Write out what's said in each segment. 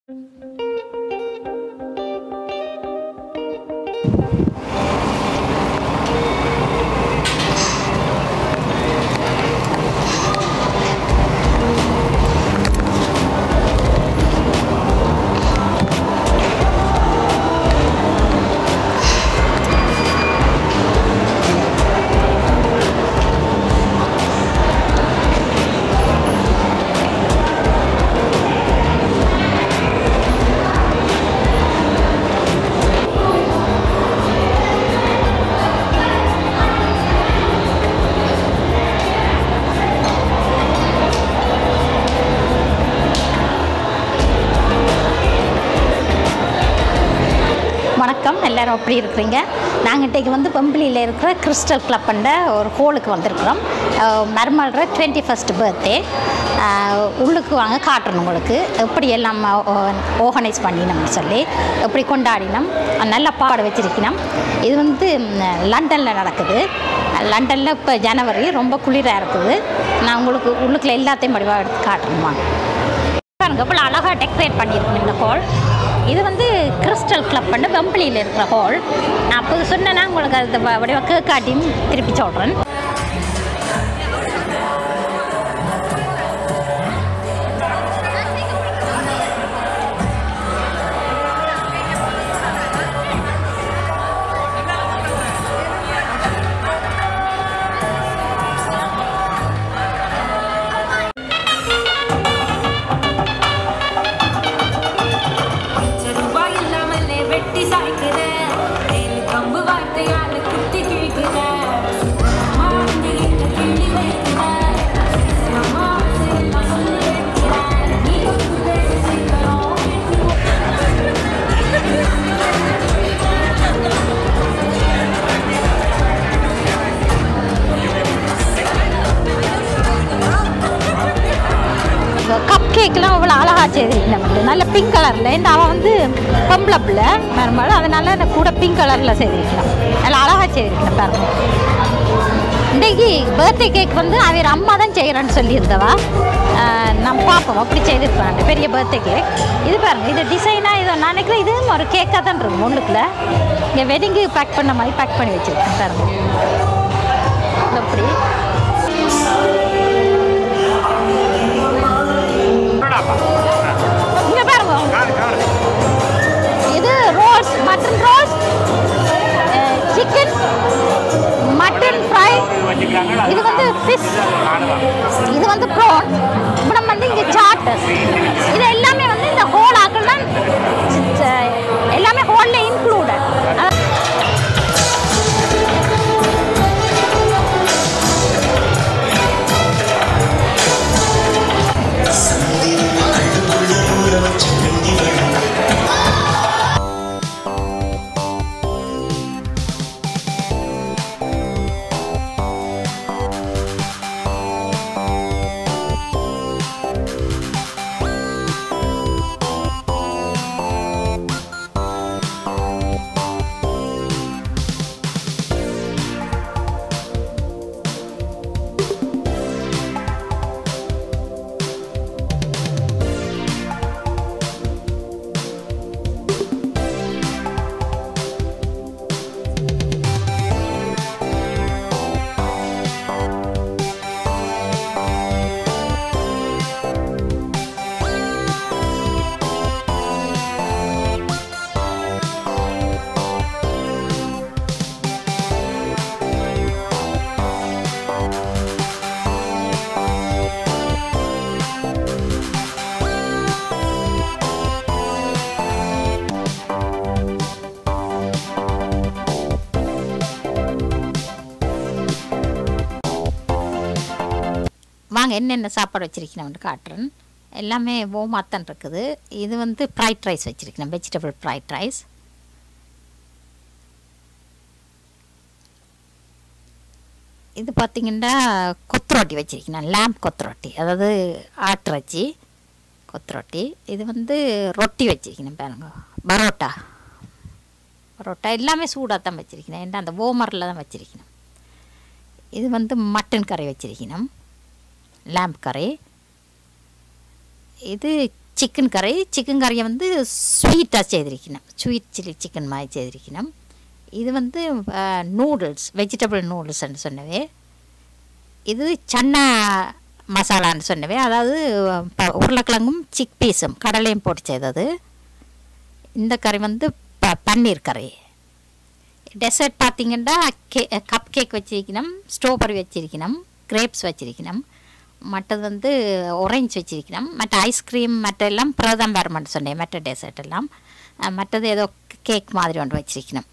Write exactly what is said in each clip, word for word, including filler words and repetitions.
வணக்கம், எல்லோரும் எப்படி இருக்கிறீங்க? நாங்கள் இன்றைக்கு வந்து வெம்பிளியில் இருக்கிற கிறிஸ்டல் கிளப்புன்ற ஒரு ஹோலுக்கு வந்திருக்கிறோம். மருமகளோட டுவெண்ட்டி ஃபஸ்ட் பர்த்டே. உள்ளுக்கு வாங்க காட்டுறோம் உங்களுக்கு எப்படி எல்லாம் ஆர்கனைஸ் பண்ணினோம்னு சொல்லி எப்படி கொண்டாடினோம். நல்ல பாட வச்சிருக்கணும். இது வந்து லண்டனில் நடக்குது. லண்டனில் இப்போ ஜனவரி ரொம்ப குளிராக இருக்குது. நான் உங்களுக்கு உள்ளுக்குள்ள எல்லாத்தையும் வடிவாக எடுத்து காட்டுறோம். வாங்க பாருங்க, இவ்வளோ அழகாக டெக்கரேட் பண்ணியிருக்கோம் இந்த ஹால். இது வந்து கிறிஸ்டல் கிளப் பண்ண வெம்பிளியில் இருக்கிற ஹால். நான் அப்போது சொன்னேன்னா உங்களுக்கு அது வடிவாக கேட்காட்டியும் திருப்பி சொல்கிறேன். கப் கேக்கெலாம் அவ்வளோ அழகாக செய்திருக்கேன். நல்ல பிங்க் கலரில். இந்த அவன் வந்து பொம்பளை பிள்ளை மருமகள், அதனால் அந்த கூட பிங்க் கலரில் செய்திருக்கலாம். நல்லா அழகாக செய்திருக்கேன் பாருங்க. இன்றைக்கி பர்த்டே கேக் வந்து அவர் அம்மா தான் செய்கிறேன்னு சொல்லியிருந்தவா. நம்ம பார்ப்போம் அப்படி செய்திருப்பாங்க பெரிய பர்த்டே கேக். இது பாருங்கள், இது டிசைனாக இதை நான் நினைக்கிறேன் இது ஒரு கேக்காக தான் இருக்கும். ஒன்றுக்குள்ள இங்கே வெட்டிங்கு பேக் பண்ண மாதிரி பேக் பண்ணி வச்சுருக்கேன் பாருங்கள். அப்படி இங்க பாருங்க, இது roast, mutton roast, chicken, mutton fry. இது வந்து ஃபிஷ், இது வந்து ப்ரான், அப்புறம் வந்து இங்கே சாட். இது எல்லாமே வந்து இந்த ஹோல் ஆக்கள் தான் எல்லாமே ஹோலில் இன்க்ளூடட். வாங்க என்னென்ன சாப்பாடு வச்சுருக்கணும்னு காட்டுறேன். எல்லாமே ஓமாத்தான் இருக்குது. இது வந்து ஃப்ரைட் ரைஸ் வச்சுருக்கேன், வெஜிடபிள் ஃப்ரைட் ரைஸ். இது பார்த்திங்கன்னா கொத்து ரொட்டி வச்சுருக்கேன், லேம்ப் கொத்து ரொட்டி, அதாவது ஆட்டுறச்சி கொத்து ரொட்டி. இது வந்து ரொட்டி வச்சுருக்கேன் பாருங்க, பரோட்டா பரோட்டா எல்லாமே சூடாக தான் வச்சுருக்கேன், ஏன்னா அந்த ஓமரில் தான் வச்சுருக்கணும். இது வந்து மட்டன் கறி வச்சுருக்கணும், லேம்ப் கறி. இது சிக்கன் கறி சிக்கன் கறியை வந்து ஸ்வீட்டாக செய்திருக்கணும் ஸ்வீட் சில்லி சிக்கன் மாதிரி செய்திருக்கணும் இது வந்து நூடுல்ஸ் வெஜிடபிள் நூடுல்ஸ்ன்னு சொன்னவே இது சன்னா மசாலான்னு சொன்னவே அதாவது உருளைக்கிழங்கும் சிக் பீஸும் கடலையும் போட்டு செய்தது இந்த கறி வந்து ப பன்னீர் கறி டெசர்ட் பார்த்திங்கன்னா கே கப் கேக் வச்சிருக்கணும் ஸ்ட்ராபெரி வச்சிருக்கணும் கிரேப்ஸ் வச்சிருக்கணும் மற்றது வந்து ஒரேஞ்ச் வச்சிருக்கணும் மற்ற ஐஸ்கிரீம் மற்ற எல்லாம் பிரதம் வரமான்னு சொன்னேன் மற்ற டெசர்ட் எல்லாம் மற்றது ஏதோ கேக் மாதிரி ஒன்று வச்சிருக்கணும்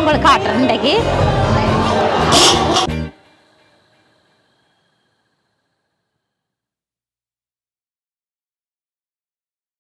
உங்களுக்கு காட்டுறேன் இன்றைக்கு